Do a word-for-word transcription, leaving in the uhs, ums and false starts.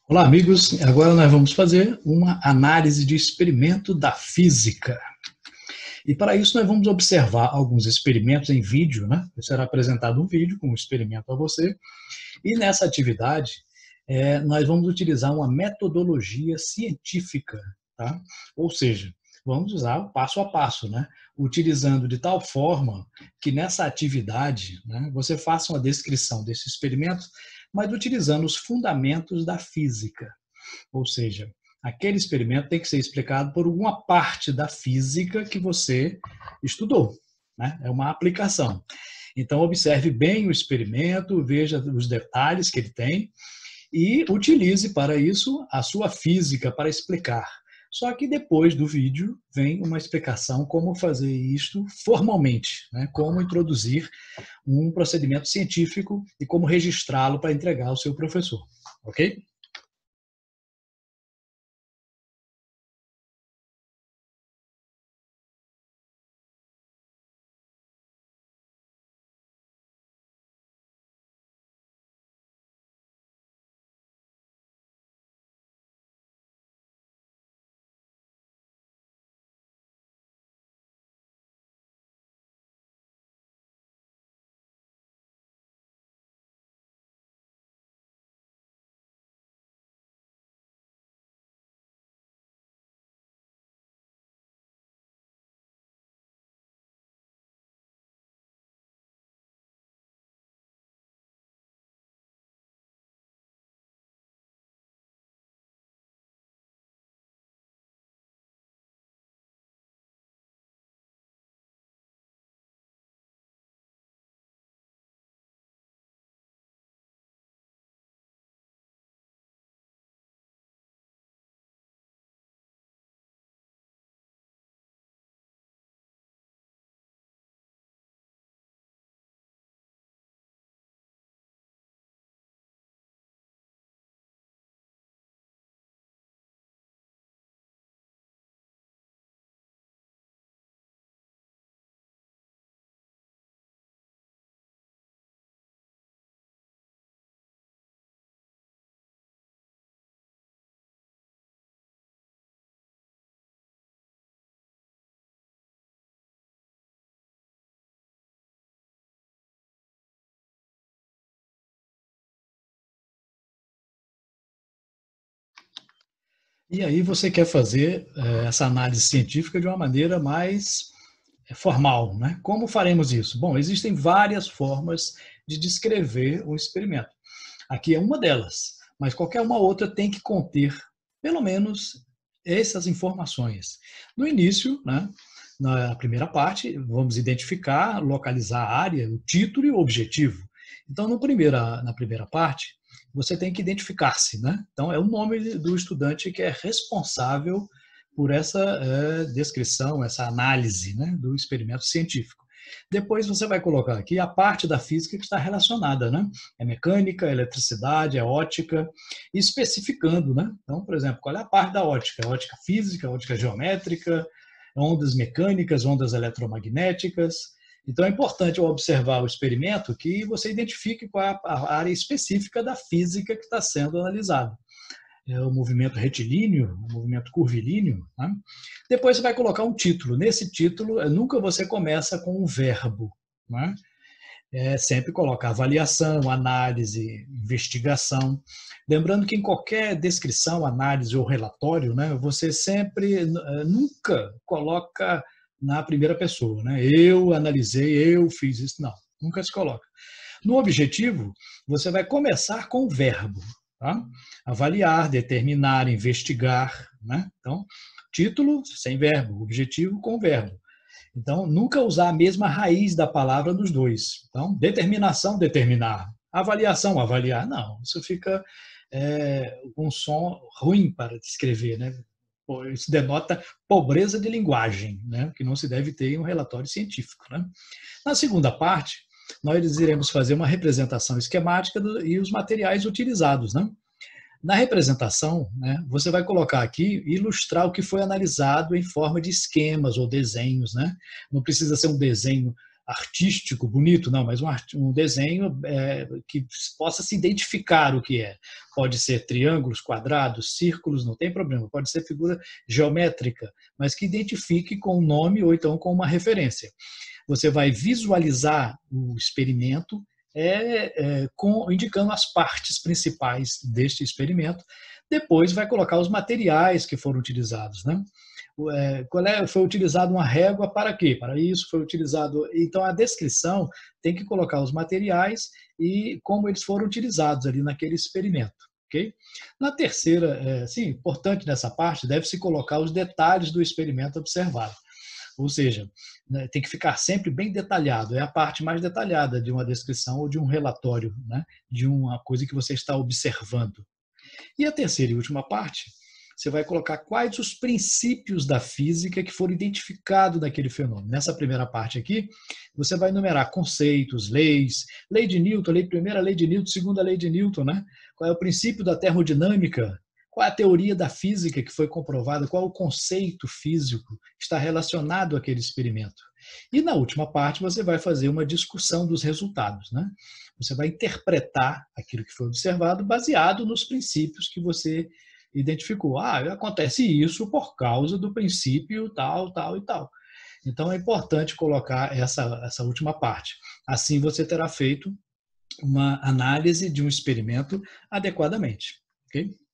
Olá, amigos. Agora nós vamos fazer uma análise de experimento da física. E para isso nós vamos observar alguns experimentos em vídeo, né? Será apresentado um vídeo com um experimento a você. E nessa atividade, é, nós vamos utilizar uma metodologia científica, tá? Ou seja, vamos usar o passo a passo, né? Utilizando de tal forma que nessa atividade, né, você faça uma descrição desse experimento, mas utilizando os fundamentos da física. Ou seja, aquele experimento tem que ser explicado por alguma parte da física que você estudou, né? É uma aplicação. Então, observe bem o experimento, veja os detalhes que ele tem e utilize para isso a sua física para explicar. Só que depois do vídeo vem uma explicação como fazer isto formalmente, né? Como introduzir um procedimento científico e como registrá-lo para entregar ao seu professor, ok? E aí você quer fazer eh, essa análise científica de uma maneira mais eh, formal, né? Como faremos isso? Bom, existem várias formas de descrever o experimento. Aqui é uma delas, mas qualquer uma outra tem que conter, pelo menos, essas informações. No início, né, na primeira parte, vamos identificar, localizar a área, o título e o objetivo. Então, no primeira, na primeira parte, você tem que identificar-se, né? Então, é o nome do estudante que é responsável por essa é, descrição, essa análise, né, do experimento científico. Depois você vai colocar aqui a parte da física que está relacionada, né? É mecânica, é eletricidade, é ótica, especificando, né? Então, por exemplo, qual é a parte da ótica? Ótica física, ótica geométrica, ondas mecânicas, ondas eletromagnéticas. Então, é importante ao observar o experimento que você identifique qual é a área específica da física que está sendo analisada. É o movimento retilíneo, o movimento curvilíneo. Né? Depois você vai colocar um título. Nesse título, nunca você começa com um verbo. Né? É sempre coloca avaliação, análise, investigação. Lembrando que em qualquer descrição, análise ou relatório, né, você sempre, nunca coloca na primeira pessoa. Né? Eu analisei, eu fiz isso. Não, nunca se coloca. No objetivo, você vai começar com o verbo. Tá? Avaliar, determinar, investigar. Né? Então, título sem verbo, objetivo com verbo. Então, nunca usar a mesma raiz da palavra nos dois. Então, determinação, determinar. Avaliação, avaliar. Não, isso fica é, um som ruim para descrever, né? Isso denota pobreza de linguagem, né? Que não se deve ter em um relatório científico. Né? Na segunda parte, nós iremos fazer uma representação esquemática do, e os materiais utilizados. Né? Na representação, né, você vai colocar aqui, ilustrar o que foi analisado em forma de esquemas ou desenhos. Né? Não precisa ser um desenho artístico, bonito, não, mas um, um desenho é, que possa se identificar o que é. Pode ser triângulos, quadrados, círculos, não tem problema. Pode ser figura geométrica, mas que identifique com o nome ou então com uma referência. Você vai visualizar o experimento é, é, com, indicando as partes principais deste experimento. Depois vai colocar os materiais que foram utilizados, né? É, qual é, foi utilizado uma régua para quê? Para isso foi utilizado. Então a descrição tem que colocar os materiais e como eles foram utilizados ali naquele experimento. Okay? Na terceira, é, sim, importante nessa parte, deve-se colocar os detalhes do experimento observado. Ou seja, né, tem que ficar sempre bem detalhado. É a parte mais detalhada de uma descrição ou de um relatório, né, de uma coisa que você está observando. E a terceira e última parte, você vai colocar quais os princípios da física que foram identificados naquele fenômeno. Nessa primeira parte aqui, você vai enumerar conceitos, leis, lei de Newton, lei primeira, lei de Newton, segunda lei de Newton, né? Qual é o princípio da termodinâmica, qual é a teoria da física que foi comprovada, qual é o conceito físico que está relacionado àquele experimento. E na última parte você vai fazer uma discussão dos resultados, né? Você vai interpretar aquilo que foi observado baseado nos princípios que você identificou. Ah, acontece isso por causa do princípio tal, tal e tal. Então é importante colocar essa, essa última parte. Assim você terá feito uma análise de um experimento adequadamente. Ok?